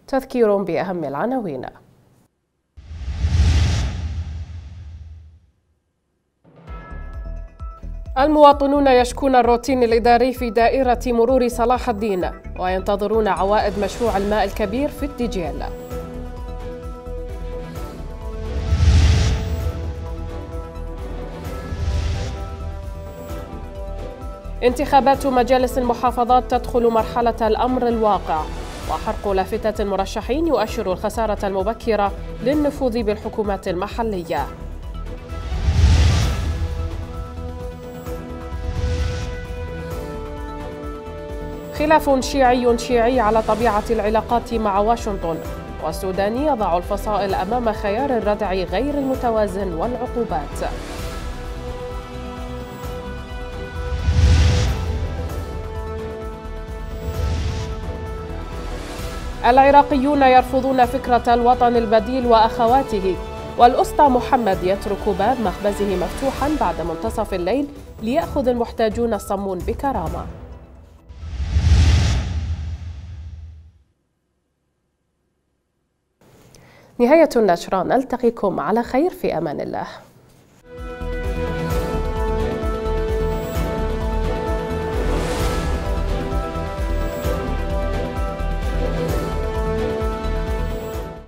تذكير بأهم العناوين. المواطنون يشكون الروتين الإداري في دائرة مرور صلاح الدين وينتظرون عوائد مشروع الماء الكبير في الدجيل. انتخابات مجالس المحافظات تدخل مرحلة الأمر الواقع، وحرق لافتة المرشحين يؤشر الخسارة المبكرة للنفوذ بالحكومات المحلية. خلاف شيعي على طبيعة العلاقات مع واشنطن، والسودان يضع الفصائل أمام خيار الردع غير المتوازن والعقوبات. العراقيون يرفضون فكرة الوطن البديل وأخواته، والأسطى محمد يترك باب مخبزه مفتوحا بعد منتصف الليل ليأخذ المحتاجون الصمون بكرامة. نهاية النشرة، نلتقيكم على خير في أمان الله.